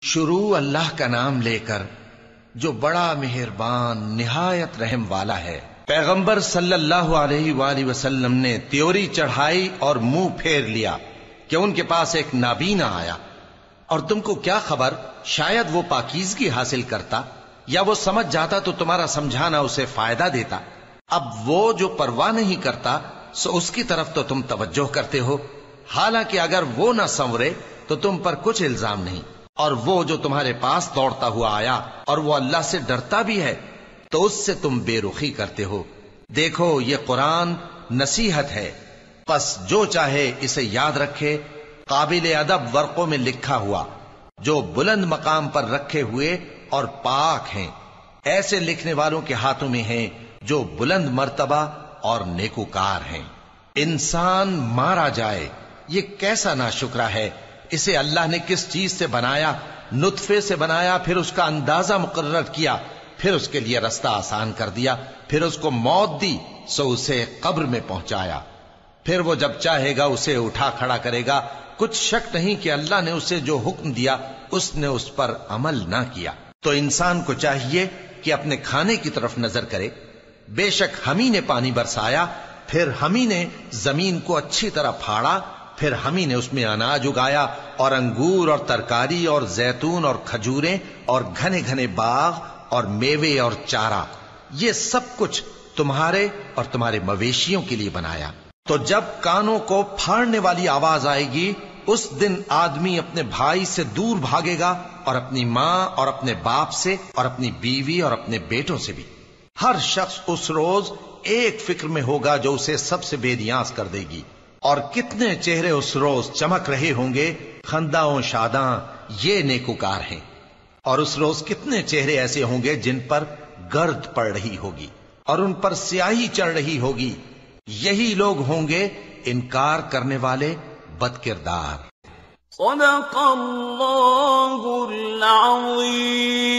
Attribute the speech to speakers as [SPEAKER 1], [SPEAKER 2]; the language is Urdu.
[SPEAKER 1] شروع اللہ کا نام لے کر جو بڑا مہربان نہایت رحم والا ہے۔ پیغمبر صلی اللہ علیہ وآلہ وسلم نے تیوری چڑھائی اور منہ پھیر لیا کہ ان کے پاس ایک نابینا آیا، اور تم کو کیا خبر، شاید وہ پاکیزگی حاصل کرتا یا وہ سمجھ جاتا تو تمہارا سمجھانا اسے فائدہ دیتا۔ اب وہ جو پرواہ نہیں کرتا سو اس کی طرف تو تم توجہ کرتے ہو، حالانکہ اگر وہ نہ سنورے تو تم پر کچھ الزام نہیں۔ اور وہ جو تمہارے پاس دوڑتا ہوا آیا اور وہ اللہ سے ڈرتا بھی ہے تو اس سے تم بے رخی کرتے ہو۔ دیکھو یہ قرآن نصیحت ہے، پس جو چاہے اسے یاد رکھے۔ قابل ادب ورقوں میں لکھا ہوا جو بلند مقام پر رکھے ہوئے اور پاک ہیں، ایسے لکھنے والوں کے ہاتھوں میں ہیں جو بلند مرتبہ اور نیکوکار ہیں۔ انسان مارا جائے، یہ کیسا ناشکرا ہے۔ اسے اللہ نے کس چیز سے بنایا؟ نطفے سے بنایا، پھر اس کا اندازہ مقرر کیا، پھر اس کے لیے رستہ آسان کر دیا، پھر اس کو موت دی سو اسے قبر میں پہنچایا، پھر وہ جب چاہے گا اسے اٹھا کھڑا کرے گا۔ کچھ شک نہیں کہ اللہ نے اسے جو حکم دیا اس نے اس پر عمل نہ کیا۔ تو انسان کو چاہیے کہ اپنے کھانے کی طرف نظر کرے۔ بے شک ہم ہی نے پانی برسایا، پھر ہم ہی نے زمین کو اچھی طرح پھاڑا، پھر ہم ہی نے اس میں اناج اگایا اور انگور اور ترکاری اور زیتون اور کھجوریں اور گھنے گھنے باغ اور میوے اور چارہ، یہ سب کچھ تمہارے اور تمہارے مویشیوں کے لیے بنایا۔ تو جب کانوں کو پھاڑنے والی آواز آئے گی اس دن آدمی اپنے بھائی سے دور بھاگے گا، اور اپنی ماں اور اپنے باپ سے اور اپنی بیوی اور اپنے بیٹوں سے بھی۔ ہر شخص اس روز ایک فکر میں ہوگا جو اسے سب سے بے نیاز کر دے گی۔ اور کتنے چہرے اس روز چمک رہے ہوں گے، خنداں و شاداں، یہ نیکوکار ہیں۔ اور اس روز کتنے چہرے ایسے ہوں گے جن پر گرد پڑ رہی ہوگی اور ان پر سیاہی چڑھ رہی ہوگی، یہی لوگ ہوں گے انکار کرنے والے بد کردار۔
[SPEAKER 2] صدق اللہ العظیم۔